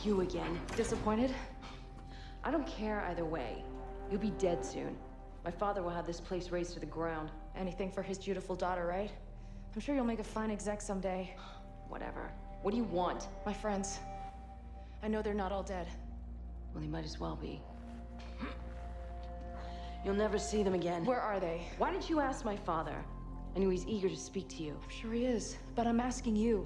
You again. Disappointed? I don't care either way. You'll be dead soon. My father will have this place razed to the ground. Anything for his beautiful daughter, right? I'm sure you'll make a fine exec someday. Whatever. What do you want? My friends. I know they're not all dead. Well, they might as well be. You'll never see them again. Where are they? Why didn't you ask my father? I knew he's eager to speak to you. I'm sure he is, but I'm asking you.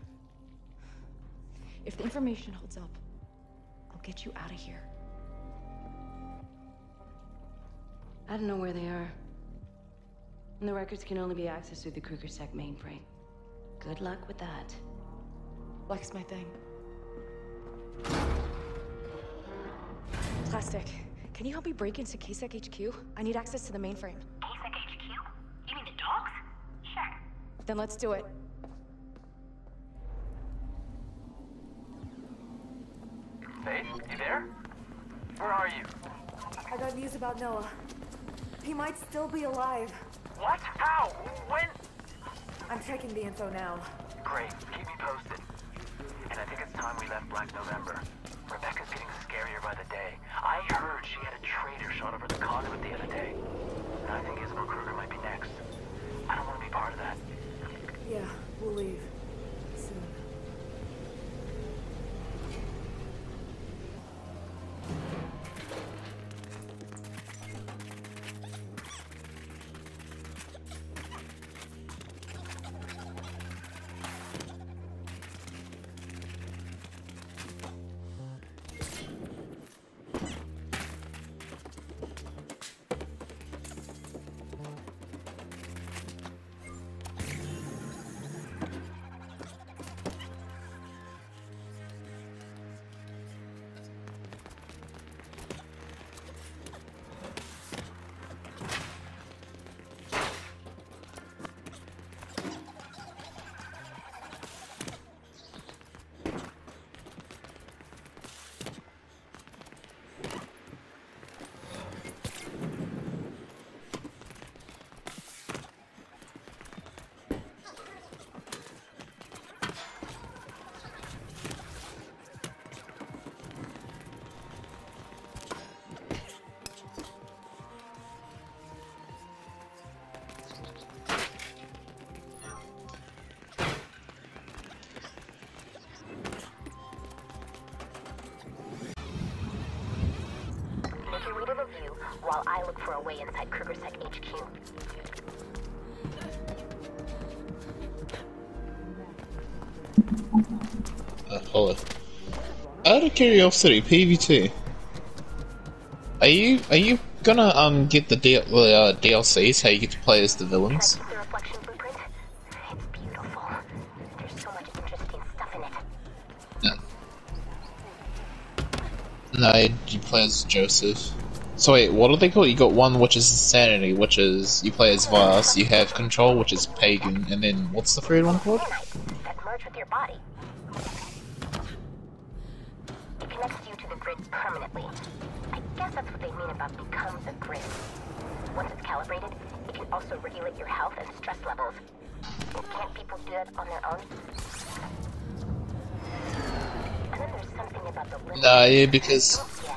If the information holds up, I'll get you out of here. I don't know where they are. And the records can only be accessed through the KrugerSec mainframe. Good luck with that. Luck's my thing. Plastic, can you help me break into KSEC HQ? I need access to the mainframe. KSEC HQ? You mean the dogs? Sure. Then let's do it. Faith, you there? Where are you? I got news about Noah. He might still be alive. What? How? When? I'm checking the info now. Great. Keep me posted. And I think it's time we left Black November. Rebecca's getting scarier by the day. I heard she had a traitor shot over the conduit the other day. And I think Isabel Kruger might be next. I don't want to be part of that. Yeah, we'll leave. Soon. While I look for a way inside KrugerSec HQ. Hold on. Out of curiosity, PvT. Are you gonna get the DLCs? How you get to play as the villains? The reflection blueprint? It's beautiful. There's so much interesting stuff in it. No, you play as Joseph. So wait, what do they call it? You got one which is Insanity, which is you play as Vars, you have Control, which is Pagan, and then what's the third one called? That merge with your body. It connects you to the grid permanently. I guess that's what they mean about become the grid. Once it's calibrated, it can also regulate your health and stress levels. Can't people do it on their own? And then there's something about the Nah, yeah, because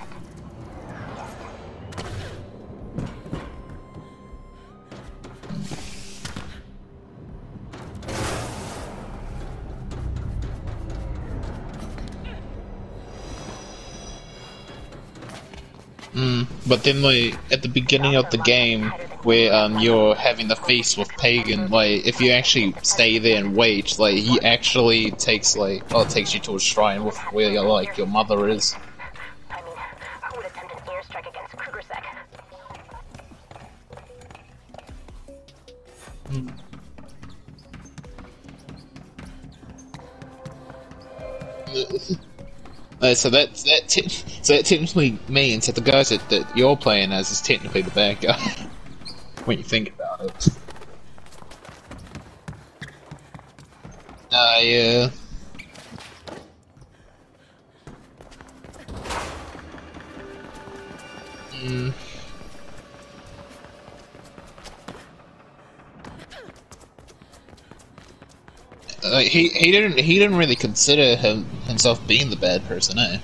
but then like at the beginning of the game where you're having the feast with Pagan, like if you actually stay there and wait, like he actually takes takes you to a shrine with where your mother is. I mean, who would attempt an airstrike against KrugerSec? So that technically means that the guys that you're playing as is technically the bad guy when you think about it. Yeah. he didn't really consider himself being the bad person, eh?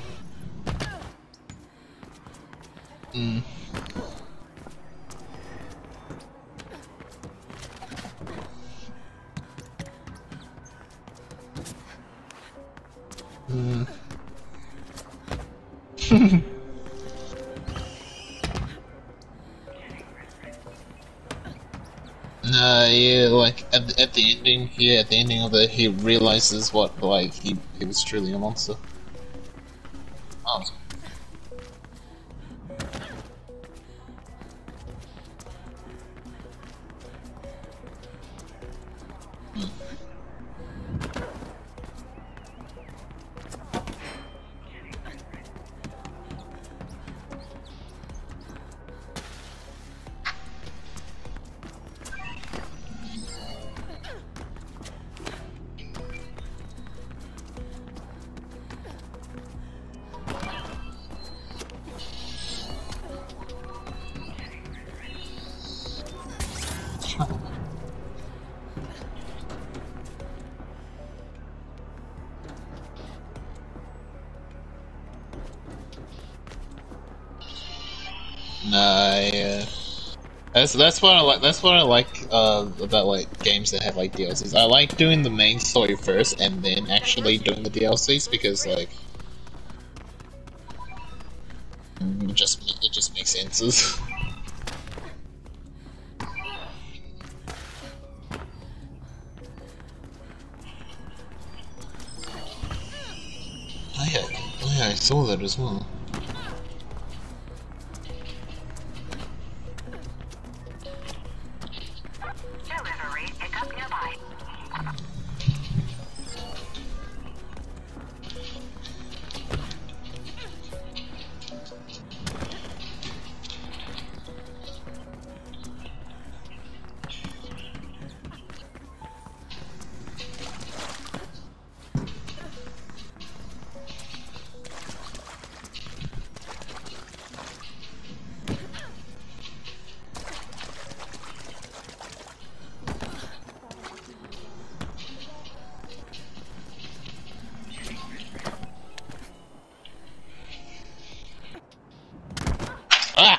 Mm. Mm. Nah, yeah, like at the ending, yeah, at the ending of it, he realizes what like he was truly a monster. Oh. Nah, yeah. That's what I like. That's what I like about like games that have like DLCs. I like doing the main story first and then actually doing the DLCs because like it just makes sense. Oh yeah, I saw that as well. Ah!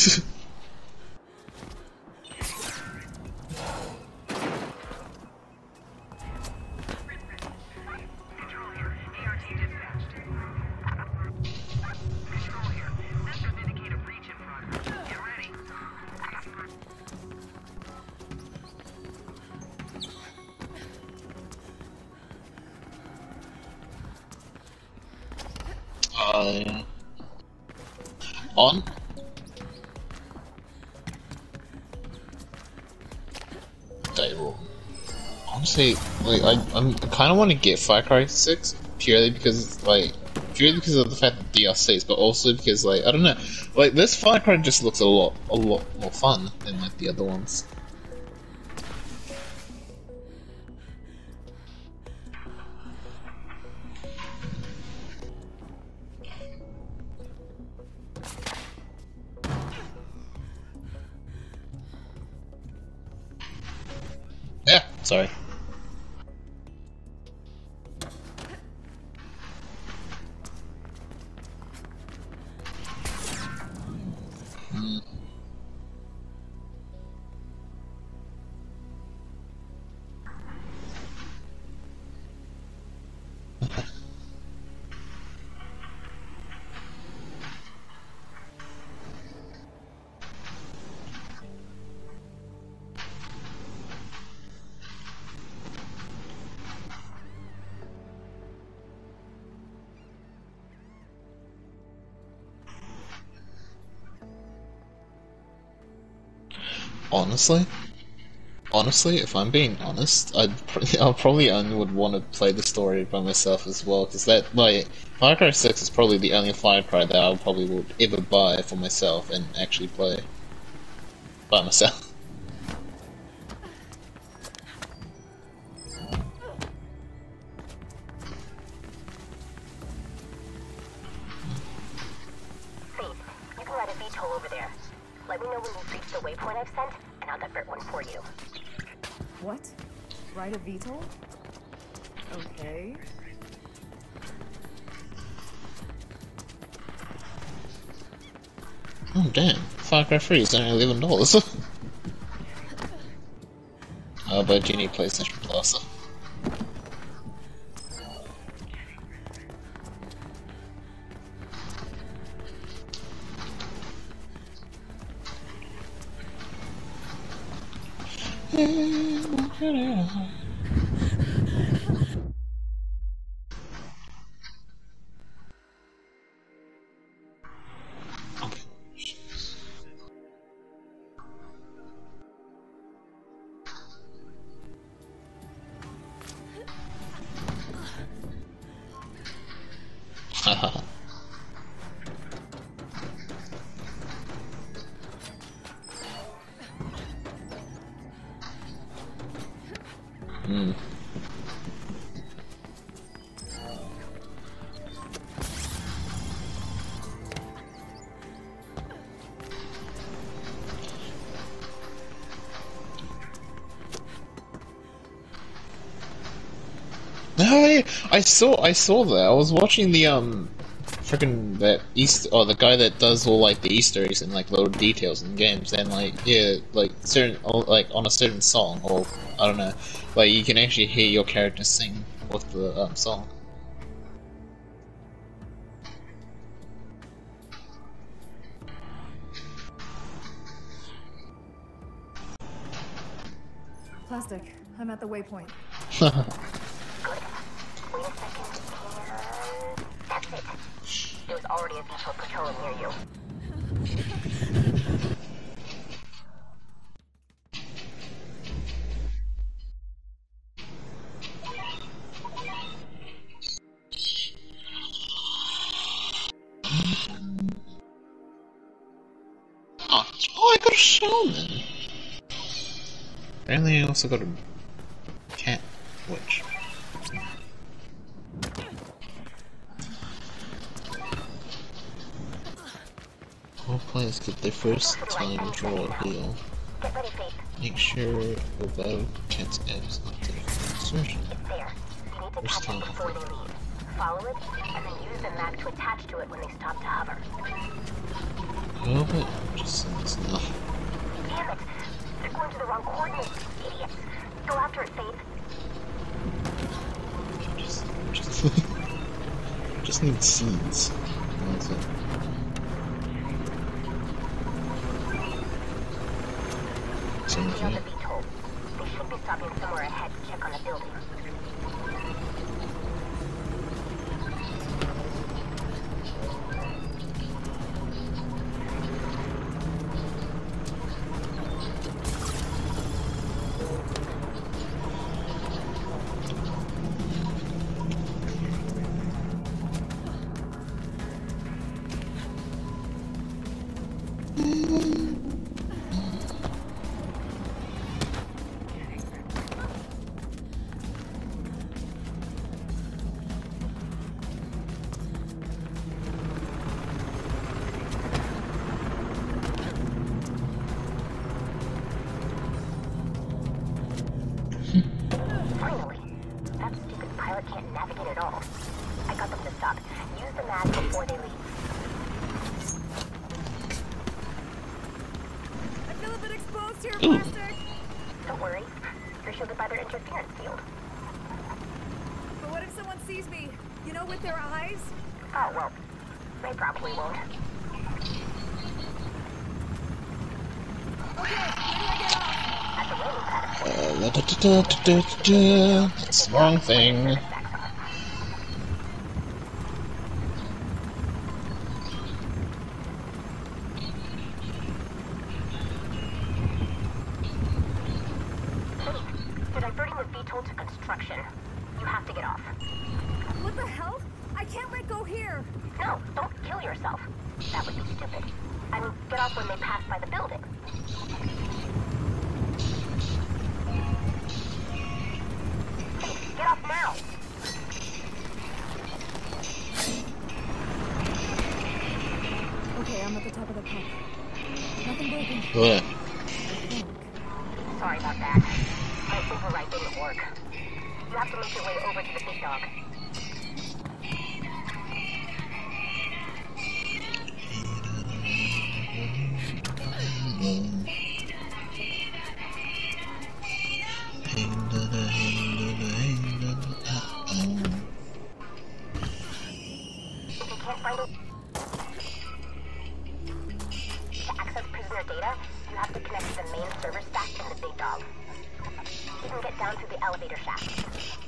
Yeah. On? Dayrol. Honestly, like I kind of want to get Far Cry 6 purely because of the fact that DLCs, but also because like I don't know, like this Far Cry just looks a lot more fun than like the other ones. Yeah, sorry. Honestly, if I'm being honest, I probably only would want to play the story by myself as well, because that like Far Cry 6 is probably the only Far Cry that I probably would ever buy for myself and actually play by myself. You can ride a VTOL over there. Let me know when you've reached the waypoint I've sent, and I'll divert one for you. What? Ride a VTOL? Okay. Oh damn, Far Cry 3 is only $11. Oh, but you need PlayStation Plus. Haha. Oh yeah, I saw that. I was watching the freaking that Easter, or the guy that does all like the Easter eggs and like little details in games, and like yeah, like certain like on a certain song, or I don't know, like you can actually hear your character sing with the song. Plastic, I'm at the waypoint. Good. Wait a second, and that's it. There was already a vehicle patrolling near you. Oh, I got a shaman. Apparently, I also got a cat witch. All players get their first time draw a heal. Get ready, Faith. Make sure the battle cat's eggs not to insertion. It's there. You need to First catch it time. before they leave. Follow it, and then use the map to attach to it when they stop to hover. Oh, but just sounds enough. Damn it! They're going to the wrong coordinates, idiots. Go after it, Faith. Just need seeds. That's it. Sounds Be on the right. VTOL. They should be stopping somewhere ahead to check on the building. Finally! That stupid pilot can't navigate at all. I got them to stop. Use the map before they leave. I feel a bit exposed here, Ooh. Plastic. Don't worry. You're shielded by their interference field. But what if someone sees me? You know, with their eyes? Oh, well, they probably won't. Okay, where do I get off? At the landing pad. That's the wrong thing. They're diverting the VTOL to construction. You have to get off. What the hell? I can't let go here. No, don't kill yourself. That would be stupid. I mean, get off when they pass by the building. Hey, get off now! Okay, I'm at the top of the pump. Nothing broken. What? Sorry about that. My override didn't work. You have to make your way over to the big dog. If you can't find it, to access prisoner data, you have to connect to the main server stack in the big dog. You can get down through the elevator shaft.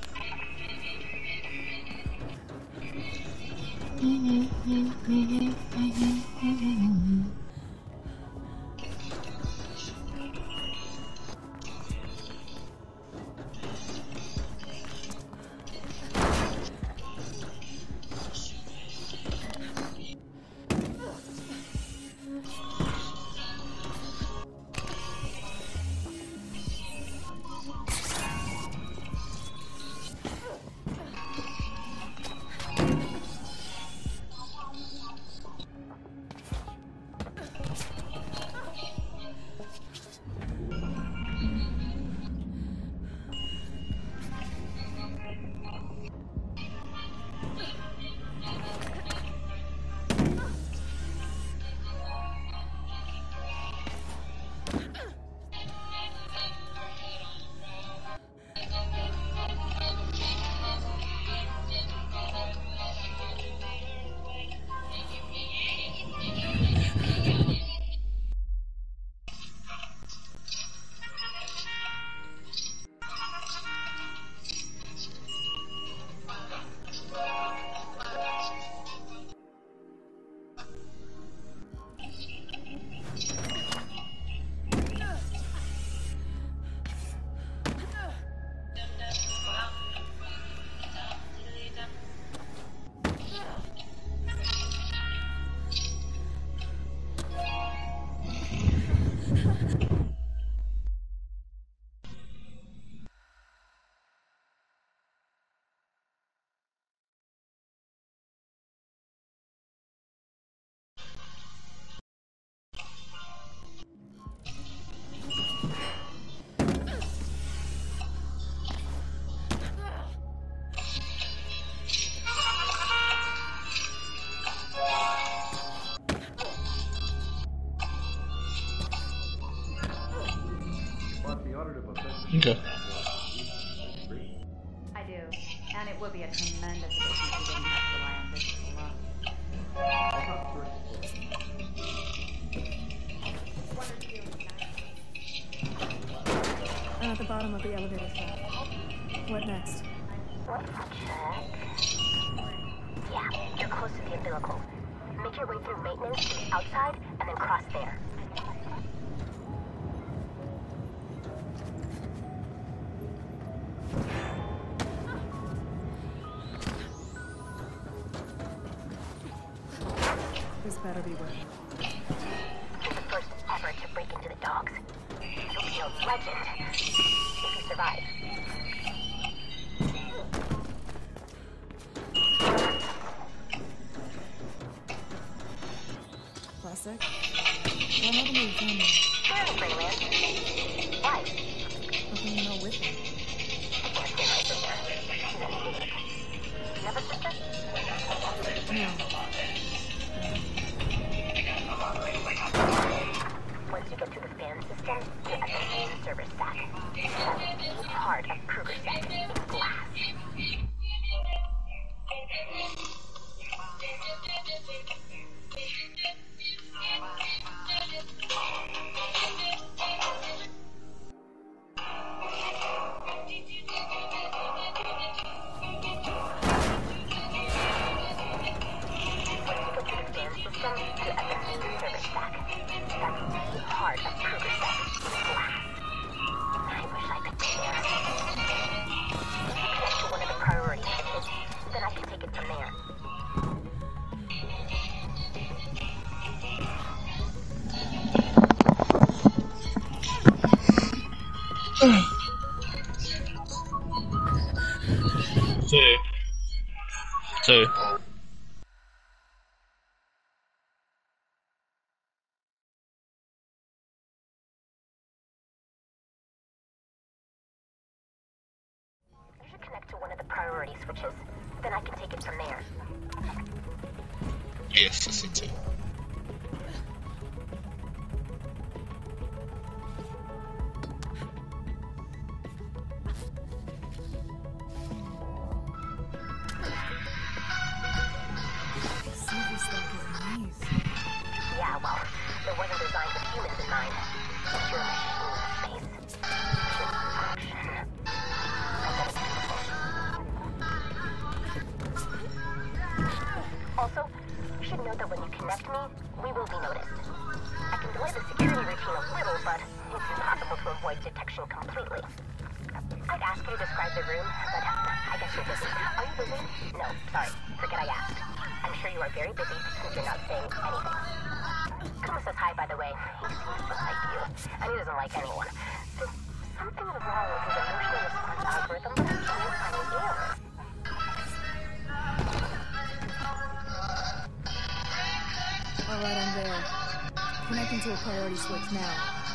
Okay. I do. And it would be a tremendous business if you didn't have to rely on business alone. At the bottom of the elevator shaft. What next? Let's check. Yeah, you're close to the umbilical. Make your way through maintenance to the outside, and then cross there. This better be worth it. You're the first ever to break into the dogs. You'll be a legend if you survive. Classic. What happened to your family? They're in Greenland. Why? How can you know with them? I can't say my sister. She's an idiot. You have a sister? No. Once you get to the fan system, you're at the main server stack. That's the part of KrugerSec in glass. Two. You should connect to one of security switches. Then I can take it from there. Yes, I see too. Yeah, well, it wasn't designed with humans in mind. Pure machine space. Pure action. Also, you should know that when you connect me, we will be noticed. I can delay the security routine a little, but it's impossible to avoid detection completely. I'd ask you to describe the room, but I guess you're busy. Are you busy? No, sorry. Forget I asked. I'm sure you are very busy since you're not saying anything. Kuma says hi, by the way. He seems to like you, and he doesn't like anyone. There's something wrong with his emotional response algorithm, but I can't find the error. Alright, I'm there. Connecting to a priority switch now.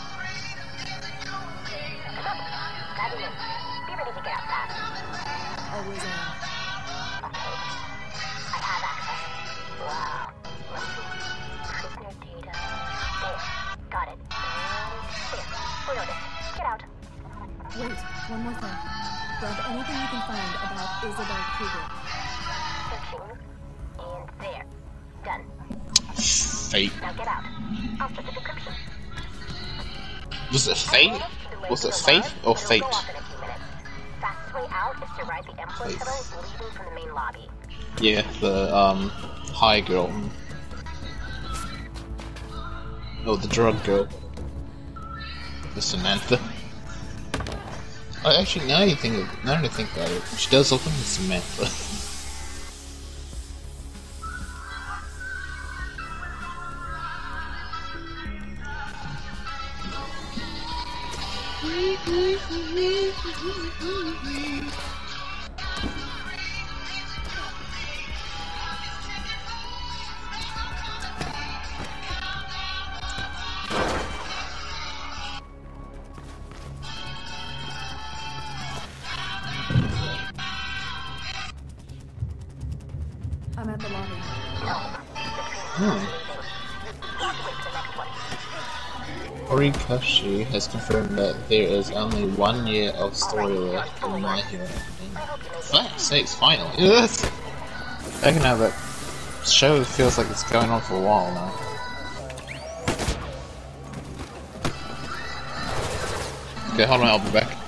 Diving in. Be ready to get out fast. Always on. Okay. I have access. Wow. Let's see. Prisoner data. There. Got it. There. We're noticed. Get out. Wait, one more thing. Grab anything you can find about Isabel Kruger. Searching. And there. Done. Fate. Now get out. I'll start the decryption. Was it Fate? Was it Faith or Fate? Fastest way out is to ride the Emperor tunnel leading from the main lobby. Yeah, the high girl. Oh, the drug girl. The Samantha. Oh, actually, now that I think about it, she does look like Samantha. I'm at the lobby. Horikoshi has confirmed that there is only 1 year of story left in My Hero. Fuck's sakes, finally. Yes! I can have that show feels like it's going on for a while now. Okay, hold on, I'll be back.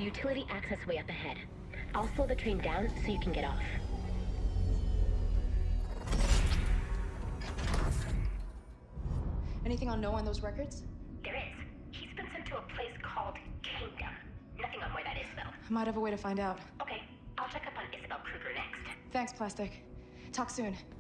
utility access way up ahead. I'll slow the train down so you can get off. Anything on Noah on those records? There is. He's been sent to a place called Kingdom. Nothing on where that is, though. I might have a way to find out. Okay, I'll check up on Isabel Kruger next. Thanks, Plastic. Talk soon.